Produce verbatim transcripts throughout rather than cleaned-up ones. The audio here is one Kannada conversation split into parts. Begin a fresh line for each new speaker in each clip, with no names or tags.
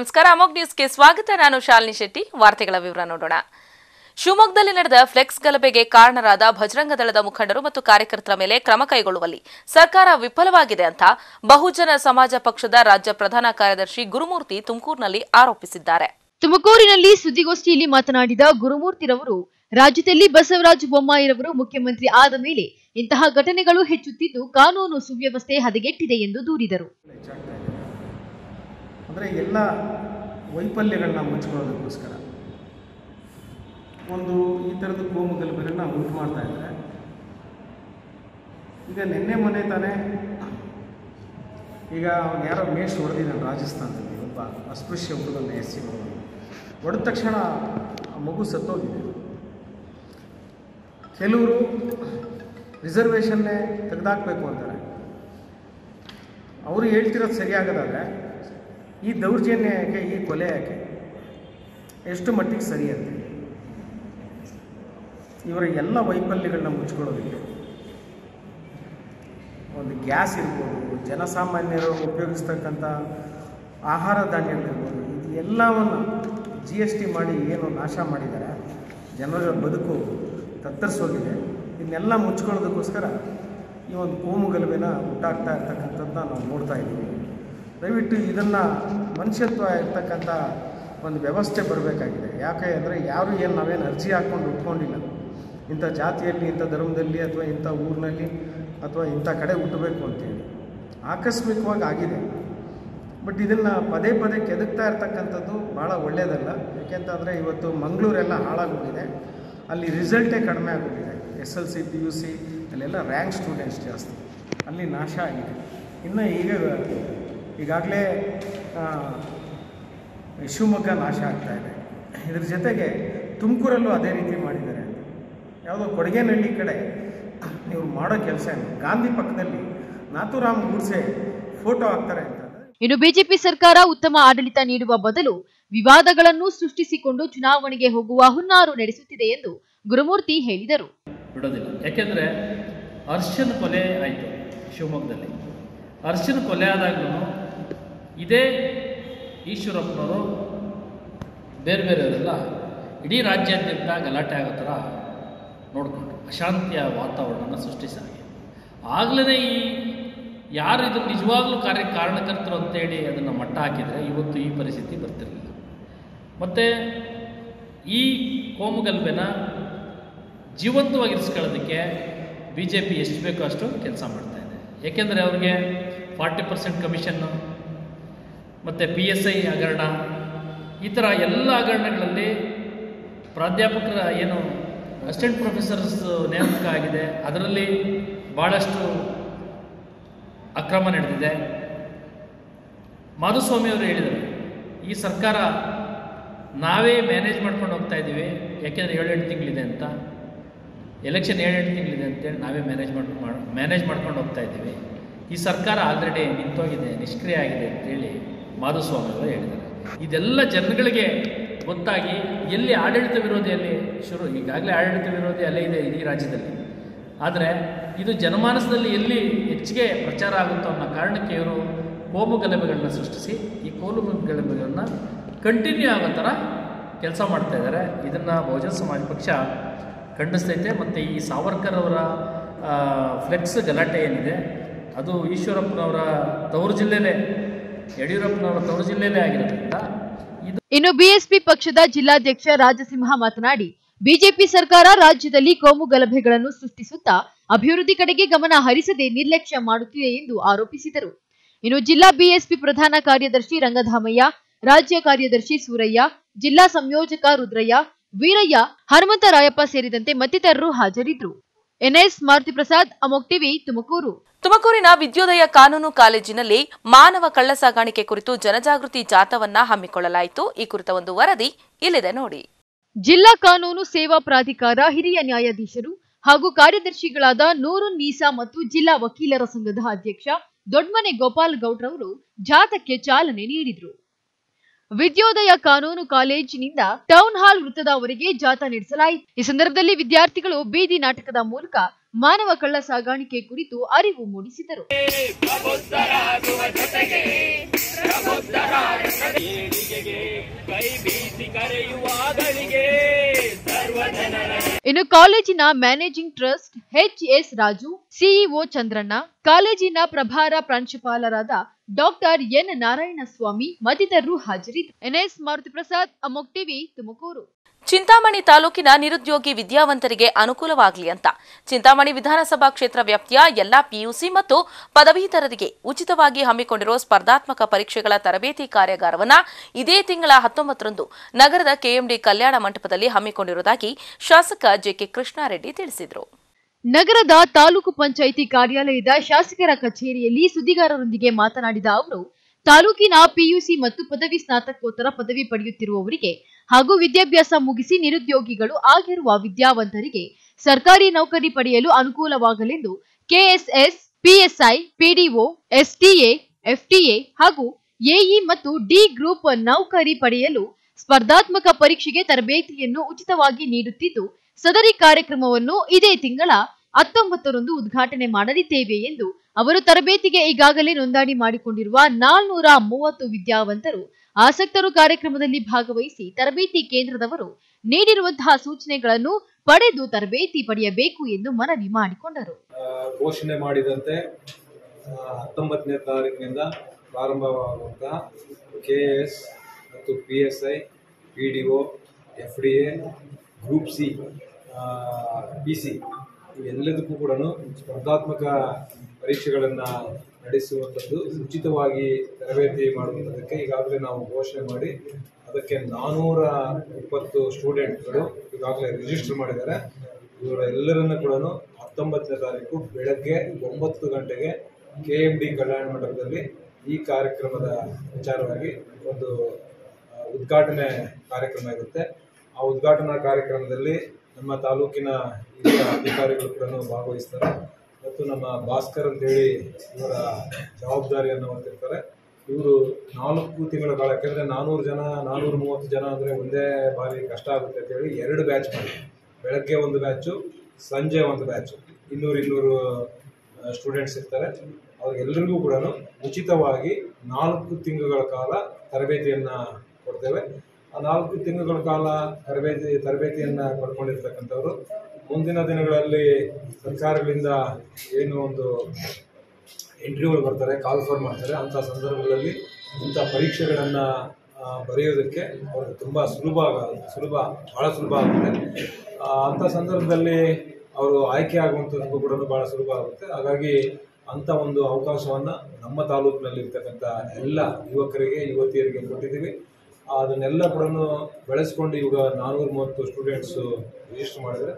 ನಮಸ್ಕಾರ. ಅಮೋಘ್ ನ್ಯೂಸ್ಗೆ ಸ್ವಾಗತ. ನಾನು ಶಾಲಿನಿ ಶೆಟ್ಟಿ. ವಾರ್ತೆಗಳ ವಿವರ ನೋಡೋಣ. ಶಿವಮೊಗ್ಗದಲ್ಲಿ ನಡೆದ ಫ್ಲೆಕ್ಸ್ ಗಲಭೆಗೆ ಕಾರಣರಾದ ಭಜರಂಗ ದಳದ ಮುಖಂಡರು ಮತ್ತು ಕಾರ್ಯಕರ್ತರ ಮೇಲೆ ಕ್ರಮ ಕೈಗೊಳ್ಳುವಲ್ಲಿ ಸರ್ಕಾರ ವಿಫಲವಾಗಿದೆ ಅಂತ ಬಹುಜನ ಸಮಾಜ ಪಕ್ಷದ ರಾಜ್ಯ ಪ್ರಧಾನ ಕಾರ್ಯದರ್ಶಿ ಗುರುಮೂರ್ತಿ ತುಮಕೂರಿನಲ್ಲಿ ಆರೋಪಿಸಿದ್ದಾರೆ.
ತುಮಕೂರಿನಲ್ಲಿ ಸುದ್ದಿಗೋಷ್ಠಿಯಲ್ಲಿ ಮಾತನಾಡಿದ ಗುರುಮೂರ್ತಿರವರು, ರಾಜ್ಯದಲ್ಲಿ ಬಸವರಾಜ ಬೊಮ್ಮಾಯಿರವರು ಮುಖ್ಯಮಂತ್ರಿ ಆದ ಮೇಲೆ ಇಂತಹ ಘಟನೆಗಳು ಹೆಚ್ಚುತ್ತಿದ್ದು ಕಾನೂನು ಸುವ್ಯವಸ್ಥೆ ಹದಗೆಟ್ಟಿದೆ ಎಂದು ದೂರಿದರು.
ಅಂದರೆ ಎಲ್ಲ ವೈಫಲ್ಯಗಳನ್ನ ಮುಚ್ಕೊಳ್ಳೋದಕ್ಕೋಸ್ಕರ ಒಂದು ಈ ಥರದ ಕೋಮು ಗಲಭೆಗಳನ್ನ ಉಂಟು ಮಾಡ್ತಾ ಇದ್ದಾರೆ. ಈಗ ನಿನ್ನೆ ಮೊನ್ನೆ ತಾನೇ ಈಗ ಅವ್ನು ಯಾರೋ ಮೇಷ್ ಹೊಡೆದಿದ್ದಾನೆ ರಾಜಸ್ಥಾನದಲ್ಲಿ, ಒಬ್ಬ ಅಸ್ಪೃಶ್ಯ ಹುಡುಗನ ಎಸ್ ಸಿ ಹುಡುಗ ಹೊಡೆದ ತಕ್ಷಣ ಆ ಮಗು ಸತ್ತೋಗಿದೆ. ಕೆಲವರು ರಿಸರ್ವೇಷನ್ನೇ ತೆಗೆದಾಕಬೇಕು ಅಂತಾರೆ. ಅವರು ಹೇಳ್ತಿರೋದು ಸರಿಯಾಗದಾದರೆ ಈ ದೌರ್ಜನ್ಯ ಯಾಕೆ, ಈ ಕೊಲೆ ಯಾಕೆ, ಎಷ್ಟು ಮಟ್ಟಿಗೆ ಸರಿ ಅಂತ ಇವರ ಎಲ್ಲ ವೈಫಲ್ಯಗಳನ್ನ ಮುಚ್ಕೊಳ್ಳೋದಕ್ಕೆ ಒಂದು ಗ್ಯಾಸ್ ಇರ್ಬೋದು, ಜನಸಾಮಾನ್ಯರು ಉಪಯೋಗಿಸ್ತಕ್ಕಂಥ ಆಹಾರ ಧಾನ್ಯಗಳಿರ್ಬೋದು, ಇದು ಎಲ್ಲವನ್ನು ಜಿ ಎಸ್ ಟಿ ಮಾಡಿ ಏನು ನಾಶ ಮಾಡಿದ್ದಾರೆ, ಜನರ ಬದುಕು ತತ್ತರಿಸೋಗಿದೆ. ಇದನ್ನೆಲ್ಲ ಮುಚ್ಕೊಳ್ಳೋದಕ್ಕೋಸ್ಕರ ಈ ಒಂದು ಕೋಮು ಗಲಭೆನ ಹುಟ್ಟಾಗ್ತಾ ಇರ್ತಕ್ಕಂಥದ್ದನ್ನ ನಾವು ನೋಡ್ತಾ ಇದ್ದೀವಿ. ದಯವಿಟ್ಟು ಇದನ್ನು ಮನುಷ್ಯತ್ವ ಇರ್ತಕ್ಕಂಥ ಒಂದು ವ್ಯವಸ್ಥೆ ಬರಬೇಕಾಗಿದೆ. ಯಾಕೆ ಅಂದರೆ ಯಾರು ಏನು ನಾವೇನು ಅರ್ಜಿ ಹಾಕ್ಕೊಂಡು ಉಟ್ಕೊಂಡಿಲ್ಲ, ಇಂಥ ಜಾತಿಯಲ್ಲಿ, ಇಂಥ ಧರ್ಮದಲ್ಲಿ ಅಥವಾ ಇಂಥ ಊರಿನಲ್ಲಿ ಅಥವಾ ಇಂಥ ಕಡೆ ಹುಟ್ಟಬೇಕು ಅಂತೇಳಿ ಆಕಸ್ಮಿಕವಾಗಿ ಆಗಿದೆ. ಬಟ್ ಇದನ್ನು ಪದೇ ಪದೇ ಕೆದಕ್ತಾ ಇರ್ತಕ್ಕಂಥದ್ದು ಭಾಳ ಒಳ್ಳೆಯದಲ್ಲ. ಯಾಕೆಂತಂದರೆ ಇವತ್ತು ಮಂಗಳೂರೆಲ್ಲ ಹಾಳಾಗೋಗಿದೆ, ಅಲ್ಲಿ ರಿಸಲ್ಟೇ ಕಡಿಮೆ ಆಗೋಗಿದೆ. S L C P U C ಅಲ್ಲೆಲ್ಲ ರ್ಯಾಂಕ್ ಸ್ಟೂಡೆಂಟ್ಸ್ ಜಾಸ್ತಿ, ಅಲ್ಲಿ ನಾಶ ಆಗಿದೆ. ಇನ್ನು ಈಗ ಈಗಾಗಲೇ ಶಿವಮೊಗ್ಗ ನಾಶ ಆಗ್ತಾಯಿದೆ. ಇದ್ರ ಜೊತೆಗೆ ತುಮಕೂರಲ್ಲೂ ಅದೇ ರೀತಿ ಮಾಡಿದ್ದಾರೆ. ಯಾವುದೋ ಕೊಡಗೇನಹಳ್ಳಿ ಕಡೆ ಇವ್ರು ಮಾಡೋ ಕೆಲಸ ಏನು, ಗಾಂಧಿ ಪಕ್ಕದಲ್ಲಿ ನಾಥೂರಾಮ್ ಗೂಡ್ಸೆ ಫೋಟೋ ಹಾಕ್ತಾರೆ ಅಂತ.
ಇನ್ನು ಬಿಜೆಪಿ ಸರ್ಕಾರ ಉತ್ತಮ ಆಡಳಿತ ನೀಡುವ ಬದಲು ವಿವಾದಗಳನ್ನು ಸೃಷ್ಟಿಸಿಕೊಂಡು ಚುನಾವಣೆಗೆ ಹೋಗುವ ಹುನ್ನಾರು ನಡೆಸುತ್ತಿದೆ ಎಂದು ಗುರುಮೂರ್ತಿ ಹೇಳಿದರು.
ಬಿಡೋದಿಲ್ಲ. ಯಾಕೆಂದರೆ ಹರ್ಷನ್ ಕೊಲೆ ಆಯಿತು ಶಿವಮೊಗ್ಗದಲ್ಲಿ. ಹರ್ಷನ್ ಕೊಲೆ ಆದಾಗಲೂ ಇದೇ ಈಶ್ವರಪ್ಪನವರು ಬೇರೆ ಬೇರೆಯವರೆಲ್ಲ ಇಡೀ ರಾಜ್ಯಾದ್ಯಂತ ಗಲಾಟೆ ಆಗೋ ಥರ ನೋಡಿಕೊಂಡು ಅಶಾಂತಿಯ ವಾತಾವರಣವನ್ನು ಸೃಷ್ಟಿಸಾಗಿ ಆಗಲೇ ಈ ಯಾರು ಇದು ನಿಜವಾಗ್ಲೂ ಕಾರ್ಯ ಕಾರಣಕರ್ತರು ಅಂತೇಳಿ ಅದನ್ನು ಮಟ್ಟ ಹಾಕಿದರೆ ಇವತ್ತು ಈ ಪರಿಸ್ಥಿತಿ ಬರ್ತಿರಲಿಲ್ಲ. ಮತ್ತು ಈ ಕೋಮುಗಲಭೆನ ಜೀವಂತವಾಗಿರಿಸ್ಕೊಳ್ಳೋದಕ್ಕೆ ಬಿ ಜೆ ಪಿ ಎಷ್ಟು ಬೇಕೋ ಅಷ್ಟು ಕೆಲಸ ಮಾಡ್ತಾಯಿದೆ. ಏಕೆಂದರೆ ಅವ್ರಿಗೆ ಫಾರ್ಟಿ ಪರ್ಸೆಂಟ್ ಕಮಿಷನ್ನು ಮತ್ತು ಪಿ ಎಸ್ ಐ ಹಗರಣ, ಈ ಥರ ಎಲ್ಲ ಹಗರಣಗಳಲ್ಲಿ ಪ್ರಾಧ್ಯಾಪಕರ ಏನು ಅಸಿಸ್ಟೆಂಟ್ ಪ್ರೊಫೆಸರ್ಸ್ ನೇಮಕ ಆಗಿದೆ, ಅದರಲ್ಲಿ ಭಾಳಷ್ಟು ಅಕ್ರಮ ನಡೆದಿದೆ. ಮಾಧುಸ್ವಾಮಿ ಅವರು ಹೇಳಿದರು, ಈ ಸರ್ಕಾರ ನಾವೇ ಮ್ಯಾನೇಜ್ ಮಾಡ್ಕೊಂಡು ಹೋಗ್ತಾ ಇದ್ದೀವಿ, ಯಾಕೆಂದರೆ ಏಳೆಂಟು ತಿಂಗಳಿದೆ ಅಂತ, ಎಲೆಕ್ಷನ್ ಏಳೆಂಟು ತಿಂಗಳಿದೆ ಅಂತೇಳಿ ನಾವೇ ಮ್ಯಾನೇಜ್ ಮಾಡ್ಕೊಂಡು ಮ್ಯಾನೇಜ್ ಮಾಡ್ಕೊಂಡು ಹೋಗ್ತಾ ಇದ್ದೀವಿ. ಈ ಸರ್ಕಾರ ಆಲ್ರೆಡಿ ನಿಂತೋಗಿದೆ, ನಿಷ್ಕ್ರಿಯ ಆಗಿದೆ ಅಂತೇಳಿ ಮಾಧುಸ್ವಾಮಿ ಅವರು ಹೇಳಿದ್ದಾರೆ. ಇದೆಲ್ಲ ಜನಗಳಿಗೆ ಗೊತ್ತಾಗಿ ಎಲ್ಲಿ ಆಡಳಿತ ವಿರೋಧಿಯಲ್ಲಿ ಶುರು, ಈಗಾಗಲೇ ಆಡಳಿತ ವಿರೋಧಿ ಅಲ್ಲೇ ಇದೆ ಇಡೀ ರಾಜ್ಯದಲ್ಲಿ, ಆದರೆ ಇದು ಜನಮಾನಸದಲ್ಲಿ ಎಲ್ಲಿ ಹೆಚ್ಚಿಗೆ ಪ್ರಚಾರ ಆಗುತ್ತೋ ಅನ್ನೋ ಕಾರಣಕ್ಕೆ ಇವರು ಕೋಮು ಗಲಭೆಗಳನ್ನ ಸೃಷ್ಟಿಸಿ ಈ ಕೋಮು ಗಲಭೆಗಳನ್ನ ಕಂಟಿನ್ಯೂ ಆಗೋ ಥರ ಕೆಲಸ ಮಾಡ್ತಾಯಿದ್ದಾರೆ. ಇದನ್ನು ಬಹುಜನ ಸಮಾಜ ಪಕ್ಷ ಖಂಡಿಸ್ತೈತೆ. ಮತ್ತು ಈ ಸಾವರ್ಕರ್ ಅವರ ಫ್ಲೆಕ್ಸ್ ಗಲಾಟೆ ಏನಿದೆ ಅದು ಈಶ್ವರಪ್ಪನವರ ತವರು ಜಿಲ್ಲೆಯಲ್ಲೇ, ಯಡಿಯೂರಪ್ಪನವರ ತವರು ಜಿಲ್ಲೆಯಲ್ಲೇ ಆಗಿರೋದ್ರಿಂದ ಇದು.
ಇನ್ನು ಬಿಎಸ್ಪಿ ಪಕ್ಷದ ಜಿಲ್ಲಾಧ್ಯಕ್ಷ ರಾಜಸಿಂಹ ಮಾತನಾಡಿ, ಬಿಜೆಪಿ ಸರ್ಕಾರ ರಾಜ್ಯದಲ್ಲಿ ಕೋಮು ಗಲಭೆಗಳನ್ನು ಸೃಷ್ಟಿಸುತ್ತಾ ಅಭಿವೃದ್ಧಿ ಕಡೆಗೆ ಗಮನ ಹರಿಸದೆ ನಿರ್ಲಕ್ಷ್ಯ ಮಾಡುತ್ತಿದೆ ಎಂದು ಆರೋಪಿಸಿದರು. ಇನ್ನು ಜಿಲ್ಲಾ ಬಿಎಸ್ಪಿ ಪ್ರಧಾನ ಕಾರ್ಯದರ್ಶಿ ರಂಗಧಾಮಯ್ಯ, ರಾಜ್ಯ ಕಾರ್ಯದರ್ಶಿ ಸೂರಯ್ಯ, ಜಿಲ್ಲಾ ಸಂಯೋಜಕ ರುದ್ರಯ್ಯ, ವೀರಯ್ಯ, ಹನುಮಂತರಾಯಪ್ಪ ಸೇರಿದಂತೆ ಮತ್ತಿತರರು ಹಾಜರಿದ್ದರು. NS Maruti Prasad, Amogh TV, Tumakuru.
ತುಮಕೂರಿನ ವಿದ್ಯೋದಯ ಕಾನೂನು ಕಾಲೇಜಿನಲ್ಲಿ ಮಾನವ ಕಳ್ಳಸಾಗಾಣಿಕೆ ಕುರಿತು ಜನಜಾಗೃತಿ ಜಾಥಾವನ್ನ ಹಮ್ಮಿಕೊಳ್ಳಲಾಯಿತು. ಈ ಕುರಿತ ಒಂದು ವರದಿ ಇಲ್ಲಿದೆ ನೋಡಿ.
ಜಿಲ್ಲಾ ಕಾನೂನು ಸೇವಾ ಪ್ರಾಧಿಕಾರ ಹಿರಿಯ ನ್ಯಾಯಾಧೀಶರು ಹಾಗೂ ಕಾರ್ಯದರ್ಶಿಗಳಾದ ನೂರುನ್ ನೀಸಾ ಮತ್ತು ಜಿಲ್ಲಾ ವಕೀಲರ ಸಂಘದ ಅಧ್ಯಕ್ಷ ದೊಡ್ಮನೆ ಗೋಪಾಲ್ ಗೌಡ್ರವರು ಜಾಥಾಕ್ಕೆ ಚಾಲನೆ ನೀಡಿದರು. ವಿದ್ಯೋದಯ ಕಾನೂನು ಕಾಲೇಜಿನಿಂದ ಟೌನ್ ಹಾಲ್ ವೃತ್ತದವರೆಗೆ ಜಾಥಾ ನಡೆಸಲಾಯಿತು. ಈ ಸಂದರ್ಭದಲ್ಲಿ ವಿದ್ಯಾರ್ಥಿಗಳು ಬೀದಿ ನಾಟಕದ ಮೂಲಕ ಮಾನವ ಕಳ್ಳ ಸಾಗಾಣಿಕೆ ಕುರಿತು ಅರಿವು ಮೂಡಿಸಿದರು. ಇನ್ನು ಕಾಲೇಜಿನ managing trust H S Raju, CEO Chandranna, ಕಾಲೇಜಿನ ಪ್ರಭಾರ ಪ್ರಾಂಶುಪಾಲರಾದ ಡಾಕ್ಟರ್ ಎನ್ ನಾರಾಯಣಸ್ವಾಮಿ ಮತ್ತಿತರರು ಹಾಜರಿದ್ದರು. ಎನ್ಎಸ್ ಮಾರುತಿ ಪ್ರಸಾದ್, ಅಮೋಕ್ ಟಿವಿ, ತುಮಕೂರು.
ಚಿಂತಾಮಣಿ ತಾಲೂಕಿನ ನಿರುದ್ಯೋಗಿ ವಿದ್ಯಾವಂತರಿಗೆ ಅನುಕೂಲವಾಗಲಿ ಅಂತ ಚಿಂತಾಮಣಿ ವಿಧಾನಸಭಾ ಕ್ಷೇತ್ರ ವ್ಯಾಪ್ತಿಯ ಎಲ್ಲಾ ಪಿಯುಸಿ ಮತ್ತು ಪದವೀಧರರಿಗೆ ಉಚಿತವಾಗಿ ಹಮ್ಮಿಕೊಂಡಿರುವ ಸ್ಪರ್ಧಾತ್ಮಕ ಪರೀಕ್ಷೆಗಳ ತರಬೇತಿ ಕಾರ್ಯಾಗಾರವನ್ನು ಇದೇ ತಿಂಗಳ ಹತ್ತೊಂಬತ್ತರಂದು ನಗರದ ಕೆಎಂಡಿ ಕಲ್ಯಾಣ ಮಂಟಪದಲ್ಲಿ ಹಮ್ಮಿಕೊಂಡಿರುವುದಾಗಿ ಶಾಸಕ ಜೆಕೆ ಕೃಷ್ಣಾರೆಡ್ಡಿ ತಿಳಿಸಿದರು.
ನಗರದ ತಾಲೂಕು ಪಂಚಾಯಿತಿ ಕಾರ್ಯಾಲಯದ ಶಾಸಕರ ಕಚೇರಿಯಲ್ಲಿ ಸುದ್ದಿಗಾರರೊಂದಿಗೆ ಮಾತನಾಡಿದ ಅವರು, ತಾಲೂಕಿನ ಪಿಯುಸಿ ಮತ್ತು ಪದವಿ ಸ್ನಾತಕೋತ್ತರ ಪದವಿ ಪಡೆಯುತ್ತಿರುವವರಿಗೆ ಹಾಗೂ ವಿದ್ಯಾಭ್ಯಾಸ ಮುಗಿಸಿ ನಿರುದ್ಯೋಗಿಗಳು ಆಗಿರುವ ವಿದ್ಯಾವಂತರಿಗೆ ಸರ್ಕಾರಿ ನೌಕರಿ ಪಡೆಯಲು ಅನುಕೂಲವಾಗಲೆಂದು KSS, PSI, PDO, STA, FTA ಹಾಗೂ ಎಇ ಮತ್ತು ಡಿ ಗ್ರೂಪ್ ನೌಕರಿ ಪಡೆಯಲು ಸ್ಪರ್ಧಾತ್ಮಕ ಪರೀಕ್ಷೆಗೆ ತರಬೇತಿಯನ್ನು ಉಚಿತವಾಗಿ ನೀಡುತ್ತಿದ್ದು, ಸದರಿ ಕಾರ್ಯಕ್ರಮವನ್ನು ಇದೇ ತಿಂಗಳ ಹತ್ತೊಂಬತ್ತರಂದು ಉದ್ಘಾಟನೆ ಮಾಡಲಿದ್ದೇವೆ ಎಂದು ಅವರು ತರಬೇತಿಗೆ ಈಗಾಗಲೇ ನೋಂದಣಿ ಮಾಡಿಕೊಂಡಿರುವ ನಾಲ್ನೂರ ಮೂವತ್ತು ವಿದ್ಯಾವಂತರು ಆಸಕ್ತರು ಕಾರ್ಯಕ್ರಮದಲ್ಲಿ ಭಾಗವಹಿಸಿ ತರಬೇತಿ ಕೇಂದ್ರದವರು ನೀಡಿರುವಂತಹ ಸೂಚನೆಗಳನ್ನು ಪಡೆದು ತರಬೇತಿ ಪಡೆಯಬೇಕು ಎಂದು ಮನವಿ ಮಾಡಿಕೊಂಡರು.
ಘೋಷಣೆ ಮಾಡಿದಂತೆ ಹತ್ತೊಂಬತ್ತನೇ ತಾರೀಕಿನಿಂದ ಪ್ರಾರಂಭವಾಗುವಂತಹ ಕೆಎಎಸ್ ಮತ್ತು PSI, PDO, FDA, group C, PC ಇವೆಲ್ಲದಕ್ಕೂ ಕೂಡ ಸ್ಪರ್ಧಾತ್ಮಕ ಪರೀಕ್ಷೆಗಳನ್ನು ನಡೆಸುವಂಥದ್ದು ಉಚಿತವಾಗಿ ತರಬೇತಿ ಮಾಡುವಂಥದ್ದಕ್ಕೆ ಈಗಾಗಲೇ ನಾವು ಘೋಷಣೆ ಮಾಡಿ ಅದಕ್ಕೆ ನಾನ್ನೂರ ಇಪ್ಪತ್ತು ಸ್ಟೂಡೆಂಟ್ಗಳು ಈಗಾಗಲೇ ರಿಜಿಸ್ಟರ್ ಮಾಡಿದ್ದಾರೆ. ಇವರ ಎಲ್ಲರನ್ನು ಕೂಡ ಹತ್ತೊಂಬತ್ತನೇ ತಾರೀಕು ಬೆಳಗ್ಗೆ ಒಂಬತ್ತು ಗಂಟೆಗೆ ಕೆ ಎಂ ಡಿ ಕಲ್ಯಾಣ ಮಂಟಪದಲ್ಲಿ ಈ ಕಾರ್ಯಕ್ರಮದ ವಿಚಾರವಾಗಿ ಒಂದು ಉದ್ಘಾಟನೆ ಕಾರ್ಯಕ್ರಮ ಇರುತ್ತೆ. ಆ ಉದ್ಘಾಟನಾ ಕಾರ್ಯಕ್ರಮದಲ್ಲಿ ನಮ್ಮ ತಾಲೂಕಿನ ಹಿರಿಯ ಅಧಿಕಾರಿಗಳು ಕೂಡ ಭಾಗವಹಿಸ್ತಾರೆ ಮತ್ತು ನಮ್ಮ ಭಾಸ್ಕರ್ ಅಂತೇಳಿ ಇವರ ಜವಾಬ್ದಾರಿಯನ್ನು ಹೊತ್ತಿರ್ತಾರೆ. ಇವರು ನಾಲ್ಕು ತಿಂಗಳ ಕಾಲ, ಯಾಕೆಂದರೆ ನಾನ್ನೂರು ಜನ ನಾನ್ನೂರ ಮೂವತ್ತು ಜನ ಅಂದರೆ ಒಂದೇ ಬಾರಿ ಕಷ್ಟ ಆಗುತ್ತೆ ಅಂತೇಳಿ ಎರಡು ಬ್ಯಾಚ್ ಮಾಡಿ, ಬೆಳಗ್ಗೆ ಒಂದು ಬ್ಯಾಚು, ಸಂಜೆ ಒಂದು ಬ್ಯಾಚು, ಇನ್ನೂರು ಇನ್ನೂರು ಸ್ಟೂಡೆಂಟ್ಸ್ ಇರ್ತಾರೆ. ಅವ್ರಿಗೆಲ್ಲರಿಗೂ ಕೂಡ ಉಚಿತವಾಗಿ ನಾಲ್ಕು ತಿಂಗಳ ಕಾಲ ತರಬೇತಿಯನ್ನು ಕೊಡ್ತೇವೆ. ಆ ನಾಲ್ಕು ತಿಂಗಳ ಕಾಲ ತರಬೇತಿ ತರಬೇತಿಯನ್ನು ಪಡ್ಕೊಂಡಿರ್ತಕ್ಕಂಥವ್ರು ಮುಂದಿನ ದಿನಗಳಲ್ಲಿ ಸರ್ಕಾರಗಳಿಂದ ಏನು ಒಂದು ಇಂಟರ್ವ್ಯೂಗಳು ಬರ್ತಾರೆ, ಕಾಲ್ ಫಾರ್ ಮಾಡ್ತಾರೆ, ಅಂಥ ಸಂದರ್ಭಗಳಲ್ಲಿ ಇಂಥ ಪರೀಕ್ಷೆಗಳನ್ನು ಬರೆಯೋದಕ್ಕೆ ಅವ್ರಿಗೆ ತುಂಬ ಸುಲಭ ಸುಲಭ ಭಾಳ ಸುಲಭ ಆಗುತ್ತೆ. ಅಂಥ ಸಂದರ್ಭದಲ್ಲಿ ಅವರು ಆಯ್ಕೆ ಆಗುವಂಥದ್ದಕ್ಕೂ ಕೂಡ ಭಾಳ ಸುಲಭ ಆಗುತ್ತೆ. ಹಾಗಾಗಿ ಅಂಥ ಒಂದು ಅವಕಾಶವನ್ನು ನಮ್ಮ ತಾಲೂಕಿನಲ್ಲಿರ್ತಕ್ಕಂಥ ಎಲ್ಲ ಯುವಕರಿಗೆ ಯುವತಿಯರಿಗೆ ಕೊಟ್ಟಿದ್ದೀವಿ. ಅದನ್ನೆಲ್ಲ ಕೂಡ ಬೆಳೆಸ್ಕೊಂಡು ಇವಾಗ ನಾನ್ನೂರ ಮೂವತ್ತು ಸ್ಟೂಡೆಂಟ್ಸು ರಿಜಿಸ್ಟರ್ ಮಾಡಿದರೆ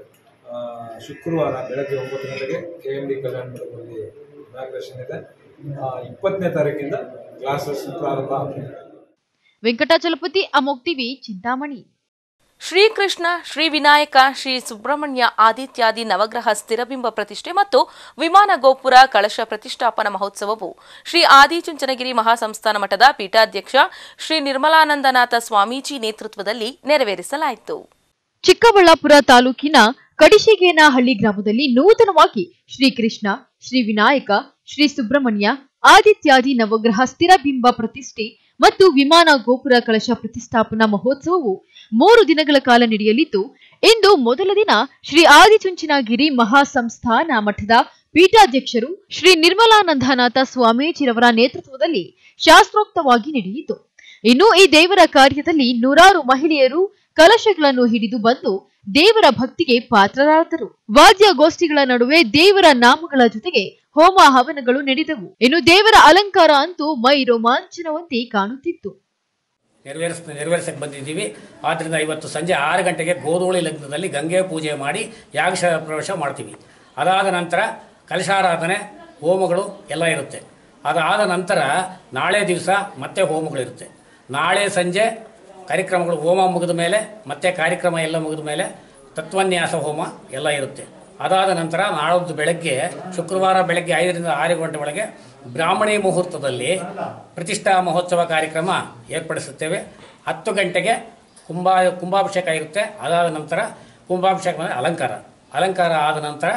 ಶುಕ್ರವಾರ ಬೆಳಗ್ಗೆ ಒಂಬತ್ತು ಗಂಟೆಗೆ ಕೆ ಎಂ ಡಿ ಕಲ್ಯಾಣ ಮಂಟಪದಲ್ಲಿ ಇನಾಗ್ರೇಷನ್ ಇದೆ. ಇಪ್ಪತ್ತನೇ ತಾರೀಕಿಂದ ಕ್ಲಾಸಸ್ ಪ್ರಾರಂಭ ಆಗ್ತದೆ.
ವೆಂಕಟಾಚಲಪತಿ, ಅಮೋಕ್ ಟಿವಿ, ಚಿಂತಾಮಣಿ.
ಶ್ರೀಕೃಷ್ಣ, ಶ್ರೀ ವಿನಾಯಕ, ಶ್ರೀ ಸುಬ್ರಹ್ಮಣ್ಯ ಆದಿತ್ಯಾದಿ ನವಗ್ರಹ ಸ್ಥಿರಬಿಂಬ ಪ್ರತಿಷ್ಠೆ ಮತ್ತು ವಿಮಾನ ಗೋಪುರ ಕಳಶ ಪ್ರತಿಷ್ಠಾಪನಾ ಮಹೋತ್ಸವವು ಶ್ರೀ ಆದಿಚುಂಚನಗಿರಿ ಮಹಾಸಂಸ್ಥಾನ ಮಠದ ಪೀಠಾಧ್ಯಕ್ಷ ಶ್ರೀ ನಿರ್ಮಲಾನಂದನಾಥ ಸ್ವಾಮೀಜಿ ನೇತೃತ್ವದಲ್ಲಿ ನೆರವೇರಿಸಲಾಯಿತು.
ಚಿಕ್ಕಬಳ್ಳಾಪುರ ತಾಲೂಕಿನ ಕಡಿಶಿಗೇನಹಳ್ಳಿ ಗ್ರಾಮದಲ್ಲಿ ನೂತನವಾಗಿ ಶ್ರೀಕೃಷ್ಣ, ಶ್ರೀ ವಿನಾಯಕ, ಶ್ರೀ ಸುಬ್ರಹ್ಮಣ್ಯ ಆದಿತ್ಯಾದಿ ನವಗ್ರಹ ಸ್ಥಿರಬಿಂಬ ಪ್ರತಿಷ್ಠೆ ಮತ್ತು ವಿಮಾನ ಗೋಪುರ ಕಳಶ ಪ್ರತಿಷ್ಠಾಪನಾ ಮಹೋತ್ಸವವು ಮೂರು ದಿನಗಳ ಕಾಲ ನಡೆಯಲಿದ್ದು, ಇಂದು ಮೊದಲ ದಿನ ಶ್ರೀ ಆದಿಚುಂಚನಗಿರಿ ಮಹಾಸಂಸ್ಥಾನ ಮಠದ ಪೀಠಾಧ್ಯಕ್ಷರು ಶ್ರೀ ನಿರ್ಮಲಾನಂದನಾಥ ಸ್ವಾಮೀಜಿರವರ ನೇತೃತ್ವದಲ್ಲಿ ಶಾಸ್ತ್ರೋಕ್ತವಾಗಿ ನಡೆಯಿತು. ಇನ್ನು ಈ ದೇವರ ಕಾರ್ಯದಲ್ಲಿ ನೂರಾರು ಮಹಿಳೆಯರು ಕಲಶಗಳನ್ನು ಹಿಡಿದು ಬಂದು ದೇವರ ಭಕ್ತಿಗೆ ಪಾತ್ರರಾದರು. ವಾದ್ಯ ಗೋಷ್ಠಿಗಳ ನಡುವೆ ದೇವರ ನಾಮಗಳ ಜೊತೆಗೆ ಹೋಮ ಹವನಗಳು ನಡೆದವು. ಇನ್ನು ದೇವರ ಅಲಂಕಾರ ಅಂತೂ ಮೈ ರೋಮಾಂಚನವಂತೆ ಕಾಣುತ್ತಿತ್ತು.
ನೆರವೇರಿಸ ನೆರವೇರಿಸಕ್ಕೆ ಬಂದಿದ್ದೀವಿ. ಆದ್ದರಿಂದ ಇವತ್ತು ಸಂಜೆ ಆರು ಗಂಟೆಗೆ ಗೋಧೂಳಿ ಲಗ್ನದಲ್ಲಿ ಗಂಗೆ ಪೂಜೆ ಮಾಡಿ ಯಾಗಶ ಪ್ರವೇಶ ಮಾಡ್ತೀವಿ. ಅದಾದ ನಂತರ ಕಲಶಾರಾಧನೆ, ಹೋಮಗಳು ಎಲ್ಲ ಇರುತ್ತೆ. ಅದಾದ ನಂತರ ನಾಳೆ ದಿವಸ ಮತ್ತೆ ಹೋಮಗಳಿರುತ್ತೆ. ನಾಳೆ ಸಂಜೆ ಕಾರ್ಯಕ್ರಮಗಳು, ಹೋಮ ಮುಗಿದ ಮೇಲೆ ಮತ್ತೆ ಕಾರ್ಯಕ್ರಮ ಎಲ್ಲ ಮುಗಿದ ಮೇಲೆ ತತ್ವನ್ಯಾಸ ಹೋಮ ಎಲ್ಲ ಇರುತ್ತೆ. ಅದಾದ ನಂತರ ನಾಳದ್ದು ಬೆಳಗ್ಗೆ ಶುಕ್ರವಾರ ಬೆಳಗ್ಗೆ ಐದರಿಂದ ಆರು ಗಂಟೆ ಒಳಗೆ ಬ್ರಾಹ್ಮಣಿ ಮುಹೂರ್ತದಲ್ಲಿ ಪ್ರತಿಷ್ಠಾ ಮಹೋತ್ಸವ ಕಾರ್ಯಕ್ರಮ ಏರ್ಪಡಿಸುತ್ತೇವೆ. ಹತ್ತು ಗಂಟೆಗೆ ಕುಂಭ ಕುಂಭಾಭಿಷೇಕ ಇರುತ್ತೆ. ಅದಾದ ನಂತರ ಕುಂಭಾಭಿಷೇಕ ಅಂದರೆ ಅಲಂಕಾರ ಅಲಂಕಾರ ಆದ ನಂತರ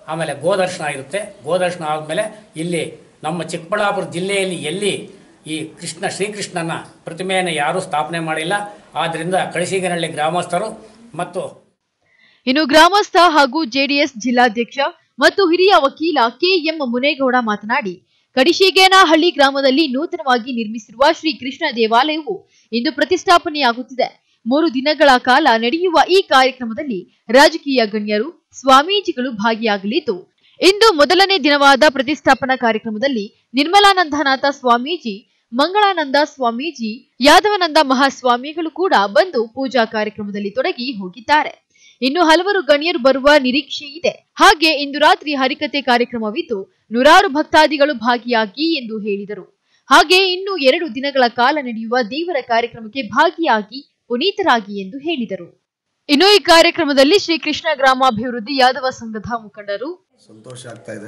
ಆಮೇಲೆ ಗೋದರ್ಶನ ಇರುತ್ತೆ. ಗೋದರ್ಶನ ಆದಮೇಲೆ ಇಲ್ಲಿ ನಮ್ಮ ಚಿಕ್ಕಬಳ್ಳಾಪುರ ಜಿಲ್ಲೆಯಲ್ಲಿ ಎಲ್ಲಿ ಈ ಕೃಷ್ಣ ಶ್ರೀಕೃಷ್ಣನ ಪ್ರತಿಮೆಯನ್ನು ಯಾರೂ ಸ್ಥಾಪನೆ ಮಾಡಿಲ್ಲ. ಆದ್ದರಿಂದ ಕಳಸಿಗನಹಳ್ಳಿ ಗ್ರಾಮಸ್ಥರು ಮತ್ತು
ಇನ್ನು ಗ್ರಾಮಸ್ಥ ಹಾಗೂ ಜೆಡಿಎಸ್ ಜಿಲ್ಲಾಧ್ಯಕ್ಷ ಮತ್ತು ಹಿರಿಯ ವಕೀಲ ಕೆಎಂ ಮುನೇಗೌಡ ಮಾತನಾಡಿ, ಕಡಿಶಿಗೇನಹಳ್ಳಿ ಗ್ರಾಮದಲ್ಲಿ ನೂತನವಾಗಿ ನಿರ್ಮಿಸಿರುವ ಶ್ರೀ ಕೃಷ್ಣ ದೇವಾಲಯವು ಇಂದು ಪ್ರತಿಷ್ಠಾಪನೆಯಾಗುತ್ತಿದೆ. ಮೂರು ದಿನಗಳ ಕಾಲ ನಡೆಯುವ ಈ ಕಾರ್ಯಕ್ರಮದಲ್ಲಿ ರಾಜಕೀಯ ಗಣ್ಯರು, ಸ್ವಾಮೀಜಿಗಳು ಭಾಗಿಯಾಗಲಿದ್ದು, ಇಂದು ಮೊದಲನೇ ದಿನವಾದ ಪ್ರತಿಷ್ಠಾಪನಾ ಕಾರ್ಯಕ್ರಮದಲ್ಲಿ ನಿರ್ಮಲಾನಂದನಾಥ ಸ್ವಾಮೀಜಿ, ಮಂಗಳಾನಂದ ಸ್ವಾಮೀಜಿ, ಯಾದವಾನಂದ ಮಹಾಸ್ವಾಮಿಗಳು ಕೂಡ ಬಂದು ಪೂಜಾ ಕಾರ್ಯಕ್ರಮದಲ್ಲಿ ತೊಡಗಿ ಹೋಗಿದ್ದಾರೆ. ಇನ್ನು ಹಲವರು ಗಣ್ಯರು ಬರುವ ನಿರೀಕ್ಷೆ ಇದೆ. ಹಾಗೆ ಇಂದು ರಾತ್ರಿ ಹರಿಕತೆ ಕಾರ್ಯಕ್ರಮವಿದ್ದು ನೂರಾರು ಭಕ್ತಾದಿಗಳು ಭಾಗಿಯಾಗಿ ಎಂದು ಹೇಳಿದರು. ಹಾಗೆ ಇನ್ನು ಎರಡು ದಿನಗಳ ಕಾಲ ನಡೆಯುವ ದೇವರ ಕಾರ್ಯಕ್ರಮಕ್ಕೆ ಭಾಗಿಯಾಗಿ ಪುನೀತರಾಗಿ ಎಂದು ಹೇಳಿದರು. ಇನ್ನು ಈ ಕಾರ್ಯಕ್ರಮದಲ್ಲಿ ಶ್ರೀಕೃಷ್ಣ ಗ್ರಾಮಾಭಿವೃದ್ಧಿ ಯಾದವ ಸಂಘದ ಮುಖಂಡರು
ಸಂತೋಷ ಆಗ್ತಾ ಇದೆ.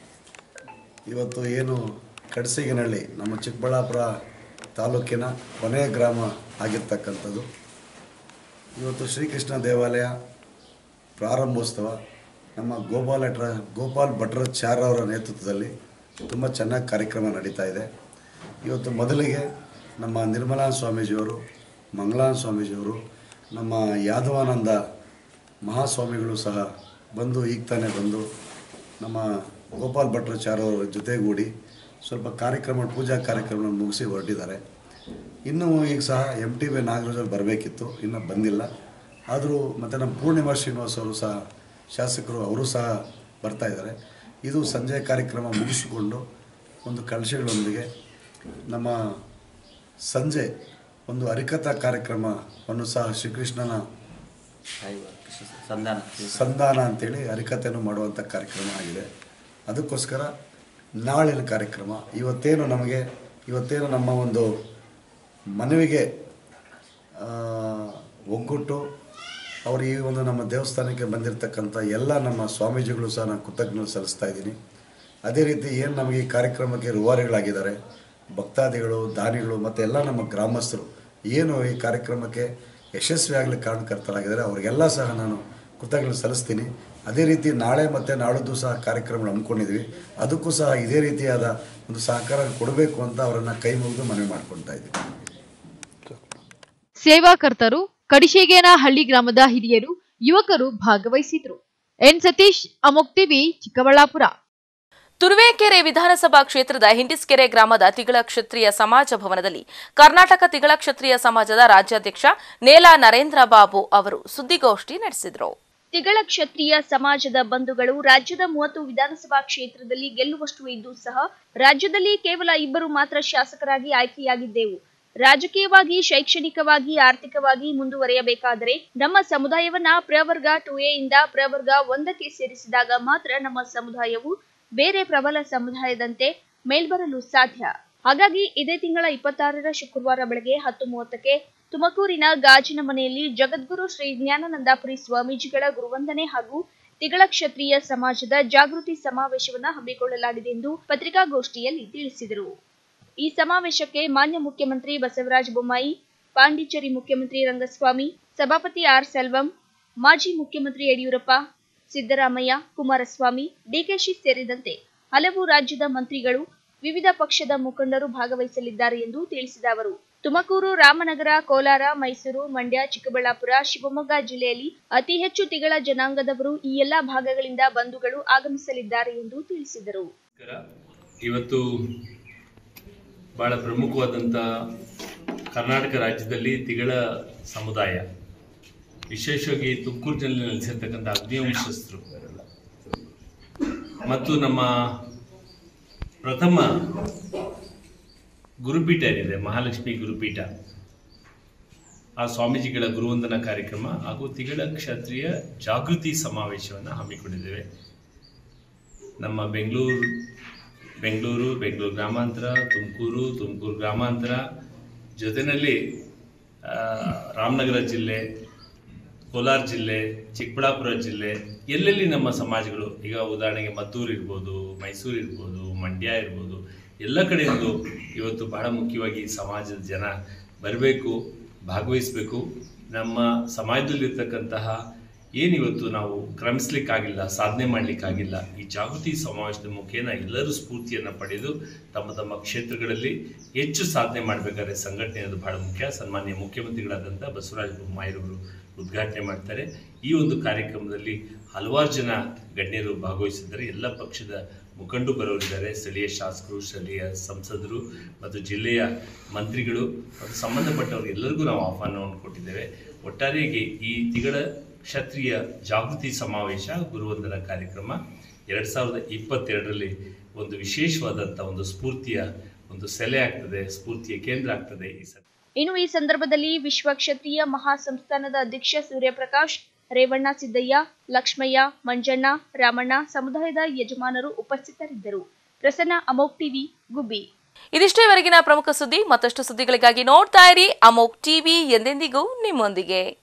ಇವತ್ತು ಏನು ಕಡಸಿಗನಹಳ್ಳಿ ನಮ್ಮ ಚಿಕ್ಕಬಳ್ಳಾಪುರ ತಾಲೂಕಿನ ಕೊನೆಯ ಗ್ರಾಮ ಆಗಿರ್ತಕ್ಕಂಥದ್ದು, ಇವತ್ತು ಶ್ರೀಕೃಷ್ಣ ದೇವಾಲಯ ಪ್ರಾರಂಭೋತ್ಸವ ನಮ್ಮ ಗೋಪಾಲ ಟ್ರ ಗೋಪಾಲ್ ಭಟ್ರಾಚಾರ್ಯ ಅವರ ನೇತೃತ್ವದಲ್ಲಿ ತುಂಬ ಚೆನ್ನಾಗಿ ಕಾರ್ಯಕ್ರಮ ನಡೀತಾ ಇದೆ. ಇವತ್ತು ಮೊದಲಿಗೆ ನಮ್ಮ ನಿರ್ಮಲಾ ಸ್ವಾಮೀಜಿಯವರು, ಮಂಗಳಾನ ಸ್ವಾಮೀಜಿಯವರು, ನಮ್ಮ ಯಾದವಾನಂದ ಮಹಾಸ್ವಾಮಿಗಳು ಸಹ ಬಂದು ಈಗ ತಾನೇ ಬಂದು ನಮ್ಮ ಗೋಪಾಲ್ ಭಟ್ರಾಚಾರ್ಯ ಅವರ ಜೊತೆಗೂಡಿ ಸ್ವಲ್ಪ ಕಾರ್ಯಕ್ರಮ ಪೂಜಾ ಕಾರ್ಯಕ್ರಮ ಮುಗಿಸಿ ಹೊರಟಿದ್ದಾರೆ. ಇನ್ನೂ ಈಗ ಸಹ ಎಮ್ ಟಿ ಬಿ ನಾಗರಾಜರು ಬರಬೇಕಿತ್ತು, ಇನ್ನೂ ಬಂದಿಲ್ಲ. ಆದರೂ ಮತ್ತು ನಮ್ಮ ಪೂರ್ಣಿಮಾ ಶ್ರೀನಿವಾಸ್ ಅವರು ಸಹ ಶಾಸಕರು ಅವರು ಸಹ ಬರ್ತಾ ಇದ್ದಾರೆ. ಇದು ಸಂಜೆ ಕಾರ್ಯಕ್ರಮ ಮುಗಿಸಿಕೊಂಡು ಒಂದು ಕಳಶಗಳೊಂದಿಗೆ ನಮ್ಮ ಸಂಜೆ ಒಂದು ಹರಿಕಥಾ ಕಾರ್ಯಕ್ರಮವನ್ನು ಸಹ ಶ್ರೀಕೃಷ್ಣನ ಸಂಧಾನ ಸಂಧಾನ ಅಂತೇಳಿ ಹರಿಕಥೆಯನ್ನು ಮಾಡುವಂಥ ಕಾರ್ಯಕ್ರಮ ಆಗಿದೆ. ಅದಕ್ಕೋಸ್ಕರ ನಾಳಿನ ಕಾರ್ಯಕ್ರಮ ಇವತ್ತೇನು ನಮಗೆ ಇವತ್ತೇನು ನಮ್ಮ ಒಂದು ಮನವಿಗೆ ಒಗ್ಗಟ್ಟು ಅವರು ಈ ಒಂದು ನಮ್ಮ ದೇವಸ್ಥಾನಕ್ಕೆ ಬಂದಿರತಕ್ಕಂಥ ಎಲ್ಲ ನಮ್ಮ ಸ್ವಾಮೀಜಿಗಳು ಸಹ ನಾನು ಕೃತಜ್ಞತೆ ಸಲ್ಲಿಸ್ತಾ ಇದ್ದೀನಿ. ಅದೇ ರೀತಿ ಏನು ನಮಗೆ ಈ ಕಾರ್ಯಕ್ರಮಕ್ಕೆ ರೂವಾರಿಗಳಾಗಿದ್ದಾರೆ, ಭಕ್ತಾದಿಗಳು, ದಾನಿಗಳು ಮತ್ತು ಎಲ್ಲ ನಮ್ಮ ಗ್ರಾಮಸ್ಥರು ಏನು ಈ ಕಾರ್ಯಕ್ರಮಕ್ಕೆ ಯಶಸ್ವಿಯಾಗಲಿ ಕಾರಣಕರ್ತರಾಗಿದ್ದಾರೆ ಅವರಿಗೆಲ್ಲ ಸಹ ನಾನು ಕೃತಜ್ಞತೆ ಸಲ್ಲಿಸ್ತೀನಿ. ಅದೇ ರೀತಿ ನಾಳೆ ಮತ್ತು ನಾಳಿದ್ದು ಸಹ ಕಾರ್ಯಕ್ರಮ ಹಮ್ಮಿಕೊಂಡಿದ್ವಿ, ಅದಕ್ಕೂ ಸಹ ಇದೇ ರೀತಿಯಾದ ಒಂದು ಸಹಕಾರ ಕೊಡಬೇಕು ಅಂತ ಅವರನ್ನು ಕೈ ಮುಗಿದು ಮನವಿ ಮಾಡ್ಕೊಳ್ತಾ ಇದ್ದೀವಿ.
ಸೇವಾಕರ್ತರು, ಕಡಿಶಿಗೇನಹಳ್ಳಿ ಗ್ರಾಮದ ಹಿರಿಯರು, ಯುವಕರು ಭಾಗವಹಿಸಿದ್ರು. ಎನ್ ಸತೀಶ್, ಅಮೋಕ್ ಟಿವಿ, ಚಿಕ್ಕಬಳ್ಳಾಪುರ.
ತುರುವೇಕೆರೆ ವಿಧಾನಸಭಾ ಕ್ಷೇತ್ರದ ಹಿಂಡಿಸ್ಕೆರೆ ಗ್ರಾಮದ ತಿಗಳ ಕ್ಷತ್ರಿಯ ಸಮಾಜ ಭವನದಲ್ಲಿ ಕರ್ನಾಟಕ ತಿಗಳ ಕ್ಷತ್ರಿಯ ಸಮಾಜದ ರಾಜ್ಯಾಧ್ಯಕ್ಷ ನೇಲಾ ನರೇಂದ್ರ ಬಾಬು ಅವರು ಸುದ್ದಿಗೋಷ್ಠಿ ನಡೆಸಿದರು.
ತಿಗಳ ಕ್ಷತ್ರಿಯ ಸಮಾಜದ ಬಂಧುಗಳು ರಾಜ್ಯದ ಮೂವತ್ತು ವಿಧಾನಸಭಾ ಕ್ಷೇತ್ರದಲ್ಲಿ ಗೆಲ್ಲುವಷ್ಟು ಇದ್ದು ಸಹ ರಾಜ್ಯದಲ್ಲಿ ಕೇವಲ ಇಬ್ಬರು ಮಾತ್ರ ಶಾಸಕರಾಗಿ ಆಯ್ಕೆಯಾಗಿದ್ದೆವು. ರಾಜಕೀಯವಾಗಿ, ಶೈಕ್ಷಣಿಕವಾಗಿ, ಆರ್ಥಿಕವಾಗಿ ಮುಂದುವರಿಯಬೇಕಾದರೆ ನಮ್ಮ ಸಮುದಾಯವನ್ನ ಪ್ರವರ್ಗ ಟು ಎ ಇಂದ ಪ್ರವರ್ಗ ಒಂದಕ್ಕೆ ಸೇರಿಸಿದಾಗ ಮಾತ್ರ ನಮ್ಮ ಸಮುದಾಯವು ಬೇರೆ ಪ್ರಬಲ ಸಮುದಾಯದಂತೆ ಮೇಲ್ಬರಲು ಸಾಧ್ಯ. ಹಾಗಾಗಿ ಇದೇ ತಿಂಗಳ ಇಪ್ಪತ್ತಾರರ ಶುಕ್ರವಾರ ಬೆಳಗ್ಗೆ ಹತ್ತು ಮೂವತ್ತಕ್ಕೆ ತುಮಕೂರಿನ ಗಾಜಿನ ಮನೆಯಲ್ಲಿ ಜಗದ್ಗುರು ಶ್ರೀ ಜ್ಞಾನಾನಂದಪುರಿ ಸ್ವಾಮೀಜಿಗಳ ಗುರುವಂದನೆ ಹಾಗೂ ತಿಗಳ ಕ್ಷತ್ರಿಯ ಸಮಾಜದ ಜಾಗೃತಿ ಸಮಾವೇಶವನ್ನು ಹಮ್ಮಿಕೊಳ್ಳಲಾಗಿದೆ ಎಂದು ಪತ್ರಿಕಾಗೋಷ್ಠಿಯಲ್ಲಿ ತಿಳಿಸಿದರು. ಈ ಸಮಾವೇಶಕ್ಕೆ ಮಾನ್ಯ ಮುಖ್ಯಮಂತ್ರಿ ಬಸವರಾಜ ಬೊಮ್ಮಾಯಿ, ಪಾಂಡಿಚೇರಿ ಮುಖ್ಯಮಂತ್ರಿ ರಂಗಸ್ವಾಮಿ, ಸಭಾಪತಿ ಆರ್ ಸೆಲ್ವಂ, ಮಾಜಿ ಮುಖ್ಯಮಂತ್ರಿ ಯಡಿಯೂರಪ್ಪ, ಸಿದ್ದರಾಮಯ್ಯ, ಕುಮಾರಸ್ವಾಮಿ, ಡಿಕೆಶಿ ಸೇರಿದಂತೆ ಹಲವು ರಾಜ್ಯದ ಮಂತ್ರಿಗಳು, ವಿವಿಧ ಪಕ್ಷದ ಮುಖಂಡರು ಭಾಗವಹಿಸಲಿದ್ದಾರೆ ಎಂದು ತಿಳಿಸಿದ ಅವರು, ತುಮಕೂರು, ರಾಮನಗರ, ಕೋಲಾರ, ಮೈಸೂರು, ಮಂಡ್ಯ, ಚಿಕ್ಕಬಳ್ಳಾಪುರ, ಶಿವಮೊಗ್ಗ ಜಿಲ್ಲೆಯಲ್ಲಿ ಅತಿ ಹೆಚ್ಚು ತಿಗಳ ಜನಾಂಗದವರು ಈ ಎಲ್ಲಾ ಭಾಗಗಳಿಂದ ಬಂಧುಗಳು ಆಗಮಿಸಲಿದ್ದಾರೆ ಎಂದು ತಿಳಿಸಿದರು.
ಇವತ್ತು ಬಹಳ ಪ್ರಮುಖವಾದಂಥ ಕರ್ನಾಟಕ ರಾಜ್ಯದಲ್ಲಿ ತಿಗಳ ಸಮುದಾಯ, ವಿಶೇಷವಾಗಿ ತುಮಕೂರು ಜಿಲ್ಲೆಯಲ್ಲಿ ನೆಲೆಸಿರ್ತಕ್ಕಂಥ ಅಗ್ನಿವಂಶಸ್ಥರು ಮತ್ತು ನಮ್ಮ ಪ್ರಥಮ ಗುರುಪೀಠ ಏನಿದೆ ಮಹಾಲಕ್ಷ್ಮಿ ಗುರುಪೀಠ, ಆ ಸ್ವಾಮೀಜಿಗಳ ಗುರುವಂದನಾ ಕಾರ್ಯಕ್ರಮ ಹಾಗೂ ತಿಗಳ ಕ್ಷತ್ರಿಯ ಜಾಗೃತಿ ಸಮಾವೇಶವನ್ನು ಹಮ್ಮಿಕೊಂಡಿದ್ದೇವೆ. ನಮ್ಮ ಬೆಂಗಳೂರು ಬೆಂಗಳೂರು ಬೆಂಗಳೂರು ಗ್ರಾಮಾಂತರ, ತುಮಕೂರು ತುಮಕೂರು ಗ್ರಾಮಾಂತರ ಜೊತೆಯಲ್ಲಿ ರಾಮನಗರ ಜಿಲ್ಲೆ, ಕೋಲಾರ ಜಿಲ್ಲೆ, ಚಿಕ್ಕಬಳ್ಳಾಪುರ ಜಿಲ್ಲೆ, ಎಲ್ಲೆಲ್ಲಿ ನಮ್ಮ ಸಮಾಜಗಳು, ಈಗ ಉದಾಹರಣೆಗೆ ಮದ್ದೂರು ಇರ್ಬೋದು, ಮೈಸೂರು ಇರ್ಬೋದು, ಮಂಡ್ಯ ಇರ್ಬೋದು, ಎಲ್ಲ ಕಡೆಯಿಂದಲೂ ಇವತ್ತು ಬಹಳ ಮುಖ್ಯವಾಗಿ ಸಮಾಜದ ಜನ ಬರಬೇಕು, ಭಾಗವಹಿಸಬೇಕು. ನಮ್ಮ ಸಮಾಜದಲ್ಲಿರ್ತಕ್ಕಂತಹ ಏನಿವತ್ತು ನಾವು ಕ್ರಮಿಸ್ಲಿಕ್ಕಾಗಿಲ್ಲ, ಸಾಧನೆ ಮಾಡಲಿಕ್ಕಾಗಿಲ್ಲ, ಈ ಜಾಗೃತಿ ಸಮಾವೇಶದ ಮುಖೇನ ಎಲ್ಲರೂ ಸ್ಫೂರ್ತಿಯನ್ನು ಪಡೆದು ತಮ್ಮ ತಮ್ಮ ಕ್ಷೇತ್ರಗಳಲ್ಲಿ ಹೆಚ್ಚು ಸಾಧನೆ ಮಾಡಬೇಕಾದ್ರೆ ಸಂಘಟನೆ ಅದು ಬಹಳ ಮುಖ್ಯ. ಸನ್ಮಾನ್ಯ ಮುಖ್ಯಮಂತ್ರಿಗಳಾದಂಥ ಬಸವರಾಜ ಬೊಮ್ಮಾಯಿರವರು ಉದ್ಘಾಟನೆ ಮಾಡ್ತಾರೆ. ಈ ಒಂದು ಕಾರ್ಯಕ್ರಮದಲ್ಲಿ ಹಲವಾರು ಜನ ಗಣ್ಯರು ಭಾಗವಹಿಸಿದ್ದಾರೆ. ಎಲ್ಲ ಪಕ್ಷದ ಮುಖಂಡರು ಬರೋರಿದ್ದಾರೆ, ಸ್ಥಳೀಯ ಶಾಸಕರು, ಸ್ಥಳೀಯ ಸಂಸದರು ಮತ್ತು ಜಿಲ್ಲೆಯ ಮಂತ್ರಿಗಳು ಮತ್ತು ಸಂಬಂಧಪಟ್ಟವರಿಗೆಲ್ಲರಿಗೂ ನಾವು ಆಹ್ವಾನವನ್ನು ಕೊಟ್ಟಿದ್ದೇವೆ. ಒಟ್ಟಾರೆಯಾಗಿ ಈ ತಿಂಗಳ ಕ್ಷತ್ರಿಯ ಜಾಗೃತಿ ಸಮಾವೇಶ ಗುರುವಂದನಾ ಕಾರ್ಯಕ್ರಮ ಎರಡು ಸಾವಿರದ ಇಪ್ಪತ್ತೆರಡರಲ್ಲಿ ಒಂದು ವಿಶೇಷವಾದಂಥ ಒಂದು ಸ್ಫೂರ್ತಿಯ ಒಂದು ಸೆಲೆ ಆಗ್ತದೆ, ಸ್ಫೂರ್ತಿಯ ಕೇಂದ್ರ ಆಗ್ತದೆ. ಈ
ಇನ್ನು ಈ ಸಂದರ್ಭದಲ್ಲಿ ವಿಶ್ವ ಕ್ಷತ್ರಿಯ ಮಹಾಸಂಸ್ಥಾನದ ಅಧ್ಯಕ್ಷ ಸೂರ್ಯಪ್ರಕಾಶ್, ರೇವಣ್ಣ ಸಿದ್ದಯ್ಯ, ಲಕ್ಷ್ಮಯ್ಯ, ಮಂಜಣ್ಣ, ರಾಮಣ್ಣ, ಸಮುದಾಯದ ಯಜಮಾನರು ಉಪಸ್ಥಿತರಿದ್ದರು. ಪ್ರಸನ್ನ, ಅಮೋಕ್ ಟಿವಿ, ಗುಬ್ಬಿ.
ಇದಿಷ್ಟೇವರೆಗಿನ ಪ್ರಮುಖ ಸುದ್ದಿ. ಮತ್ತಷ್ಟು ಸುದ್ದಿಗಳಿಗಾಗಿ ನೋಡ್ತಾ ಇರಿ ಅಮೋಕ್ ಟಿವಿ, ಎಂದೆಂದಿಗೂ ನಿಮ್ಮೊಂದಿಗೆ.